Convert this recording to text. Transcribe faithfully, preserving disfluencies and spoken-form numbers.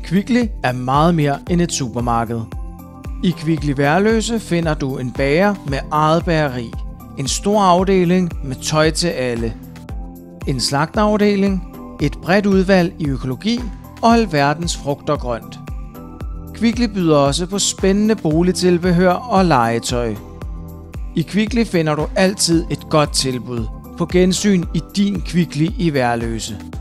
Kvickly er meget mere end et supermarked. I Kvickly Værløse finder du en bager med eget bageri, en stor afdeling med tøj til alle, en slagterafdeling, et bredt udvalg i økologi og alverdens frugt og grønt. Kvickly byder også på spændende boligtilbehør og legetøj. I Kvickly finder du altid et godt tilbud. På gensyn i din Kvickly i Værløse.